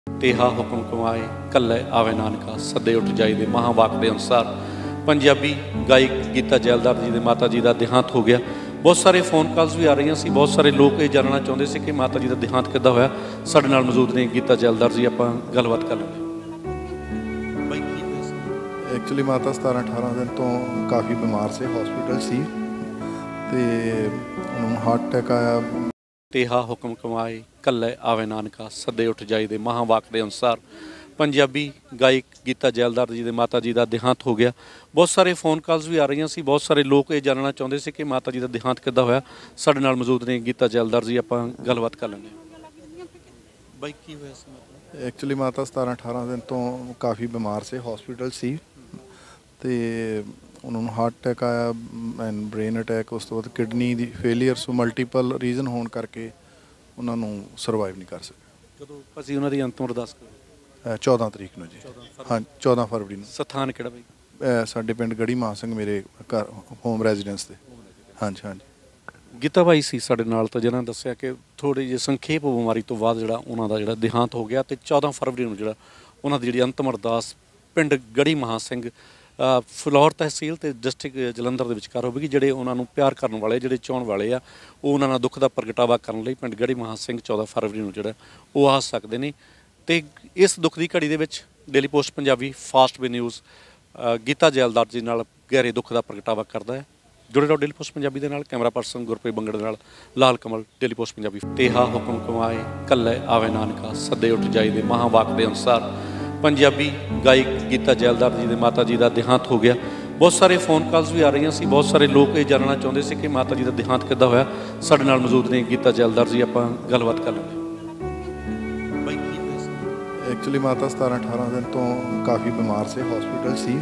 तेहा हुक्म कमाए कल्ले आवे नानका सदे उठ जाई दे महावाक के अनुसार पंजाबी गायक गीता जैलदार जी के माता जी का देहांत हो गया। बहुत सारे फोन कॉल्स भी आ रही सी, बहुत सारे लोग ये जानना चाहते थे कि माता जी का देहांत किद्दां होया। साडे नाल मौजूद ने गीता जैलदार जी, आपां गलबात कर लेंगे। एक्चुअली माता 17-18 दिन तो काफ़ी बीमार से हॉस्पिटल सी ते उन्होंने हार्ट अटैक आया। तेहा हुक्म कमाए कल्ले आवे नानका सदे उठ जाई दे महावाक के अनुसार पंजाबी गायक गीता जैलदार जी के माता जी का देहांत हो गया। बहुत सारे फोन कॉल्स भी आ रही सी, बहुत सारे लोग ये जानना चाहते थे कि माता जी का देहांत किद्दां होया। साडे नाल मौजूद ने गीता जैलदार जी, आपां गलबात कर लेंगे। बाई की होया सी? मतलब एक्चुअली माता 17-18 दिन तो काफ़ी बीमार से हॉस्पिटल सी ते उन्होंने हार्ट अटैक आया एंड ब्रेन अटैक, उस तो बाद किडनी दी फेलीयर, सो मल्टीपल रीजन होने करके उन्होंने सर्वाइव नहीं कर सके। कदों असीं उन्हां दी अंतिम अरदास करो? 14 तरीक ਨੂੰ जी। हाँ 14 फरवरी ਨੂੰ। ਸਥਾਨ ਕਿਹੜਾ ਬਈ? ਸਾਡੇ ਪਿੰਡ ਗੜੀ ਮਾਨ ਸਿੰਘ ਮੇਰੇ ਘਰ ਹੋਮ ਰੈਜ਼ੀਡੈਂਸ ਤੇ। ਹਾਂਜੀ ਹਾਂਜੀ। ਗੀਤਾ ਬਾਈ ਸੀ ਸਾਡੇ ਨਾਲ, ਤਾਂ ਜਿਹਨਾਂ ਦੱਸਿਆ ਕਿ ਥੋੜੀ ਜਿਹੀ ਸੰਖੇਪ ਬਿਮਾਰੀ ਤੋਂ ਬਾਅਦ ਜਿਹੜਾ ਉਹਨਾਂ ਦਾ ਜਿਹੜਾ ਦੇਹਾਂਤ ਹੋ ਗਿਆ ਤੇ 14 ਫਰਵਰੀ ਨੂੰ ਜਿਹੜਾ ਉਹਨਾਂ ਦੀ ਜਿਹੜੀ ਅੰਤਮ ਅਰਦਾਸ ਪਿੰਡ ਗੜੀ ਮਾਨ ਸਿੰਘ ਫਲੋਰ ਤਹਿਸੀਲ ਤੇ ਡਿਸਟ੍ਰਿਕਟ ਜਲੰਧਰ ਦੇ ਵਿਚਕਾਰ ਹੋਵੇਗੀ। ਜਿਹੜੇ ਉਹਨਾਂ ਨੂੰ ਪਿਆਰ ਕਰਨ ਵਾਲੇ, ਜਿਹੜੇ ਚਾਹੁਣ ਵਾਲੇ ਆ, ਉਹ ਉਹਨਾਂ ਨਾਲ ਦੁੱਖ ਦਾ ਪ੍ਰਗਟਾਵਾ ਕਰਨ ਲਈ ਪਿੰਡ ਗੜੀ ਮਾਨ ਸਿੰਘ 14 ਫਰਵਰੀ ਨੂੰ ਜਿਹੜਾ ਉਹ ਆ ਸਕਦੇ ਨੇ। ਤੇ ਇਸ ਦੁੱਖ ਦੀ ਘੜੀ ਦੇ ਵਿੱਚ daily post Punjabi fast way news Geeta Jaildar ji ਨਾਲ ਗਹਿਰੇ ਦੁੱਖ ਦਾ ਪ੍ਰਗਟਾਵਾ ਕਰਦਾ ਹੈ। जुड़े रहो डेली पोस्ट पंजाबी दे नाल। कैमरा पर्सन गुरप्रीत बंगड़ दे नाल लाल कमल, डेली पोस्ट पंजाबी। तेहा हुक्म कमाए कल्ले आवे नानका सदे उठ जाई दे महावाक के अनुसार पंजाबी गायक गीता जैलदार जी के माता जी का देहांत हो गया। बहुत सारे फोन कॉल्स भी आ रही सी, बहुत सारे लोग ये जानना चाहते थे कि माता जी का देहांत किद्दां होया। साडे नाल मौजूद ने गीता जैलदार जी, आपां गलबात कर लेंगे। बाई की होया सी? एक्चुअली माता 17-18 दिन तो काफ़ी बीमार से हॉस्पिटल सी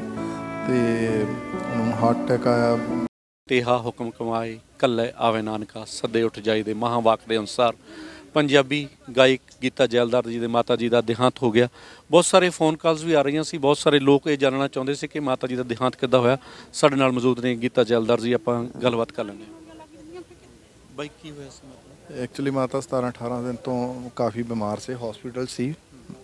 ते उन्होंने हार्ट अटैक आया। तेहा हुक्म कमाए कल्ले आवे नानका सदे उठ जाई दे महावाक के अनुसार पंजाबी गायक गीता जैलदार जी के माता जी का देहांत हो गया। बहुत सारे फोन कॉल्स भी आ रही सी, बहुत सारे लोग ये जानना चाहते थे कि माता जी का देहांत किद्दां होया। साडे नाल मौजूद ने गीता जैलदार जी, आपां गलबात कर लेंगे। बाई की होया सी? मतलब एक्चुअली माता 17-18 दिन तो काफ़ी बीमार से हॉस्पिटल सी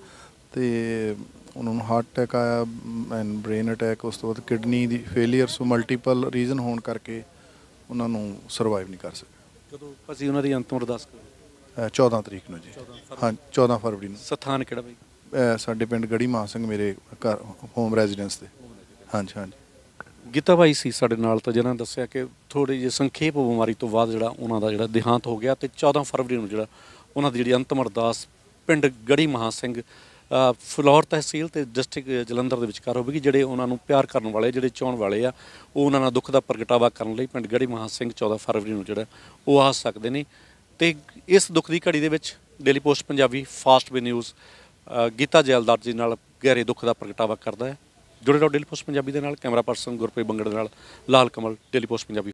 ते उन्होंने हार्ट अटैक आया एंड ब्रेन अटैक, उस तो बाद किडनी दी फेलीयर, सो मल्टीपल रीजन होने करके उन्होंने सर्वाइव नहीं कर सके। कदों असीं उन्हां दी अंतिम अरदास करो? 14 तरीक ਨੂੰ जी। हाँ 14 फरवरी ਨੂੰ। ਸਥਾਨ ਕਿਹੜਾ ਬਈ? ਸਾਡੇ ਪਿੰਡ ਗੜੀ ਮਾਨ ਸਿੰਘ ਮੇਰੇ ਘਰ ਹੋਮ ਰੈਜ਼ੀਡੈਂਸ ਤੇ। ਹਾਂਜੀ ਹਾਂਜੀ। ਗੀਤਾ ਬਾਈ ਸੀ ਸਾਡੇ ਨਾਲ, ਤਾਂ ਜਿਹਨਾਂ ਦੱਸਿਆ ਕਿ ਥੋੜੀ ਜਿਹੀ ਸੰਖੇਪ ਬਿਮਾਰੀ ਤੋਂ ਬਾਅਦ ਜਿਹੜਾ ਉਹਨਾਂ ਦਾ ਜਿਹੜਾ ਦੇਹਾਂਤ ਹੋ ਗਿਆ ਤੇ 14 ਫਰਵਰੀ ਨੂੰ ਜਿਹੜਾ ਉਹਨਾਂ ਦੀ ਜਿਹੜੀ ਅੰਤਮ ਅਰਦਾਸ ਪਿੰਡ ਗੜੀ ਮਾਨ ਸਿੰਘ ਫਲੋਰ ਤਹਿਸੀਲ ਤੇ ਡਿਸਟ੍ਰਿਕਟ ਜਲੰਧਰ ਦੇ ਵਿਚਕਾਰ ਹੋਵੇਗੀ। ਜਿਹੜੇ ਉਹਨਾਂ ਨੂੰ ਪਿਆਰ ਕਰਨ ਵਾਲੇ, ਜਿਹੜੇ ਚਾਹੁਣ ਵਾਲੇ ਆ, ਉਹ ਉਹਨਾਂ ਨਾਲ ਦੁੱਖ ਦਾ ਪ੍ਰਗਟਾਵਾ ਕਰਨ ਲਈ ਪਿੰਡ ਗੜੀ ਮਾਨ ਸਿੰਘ 14 ਫਰਵਰੀ ਨੂੰ ਜਿਹੜਾ ਉਹ ਆ ਸਕਦੇ ਨੇ। ਤੇ ਇਸ ਦੁੱਖ ਦੀ ਘੜੀ ਦੇ ਵਿੱਚ daily post Punjabi fast way news Geeta Jaildar ji ਨਾਲ ਗਹਿਰੇ ਦੁੱਖ ਦਾ ਪ੍ਰਗਟਾਵਾ ਕਰਦਾ ਹੈ। जुड़े रहो डेली पोस्ट पंजाबी दे नाल। कैमरा पर्सन गुरप्रीत बंगड़ दे नाल लाल कमल, डेली पोस्ट पंजाबी।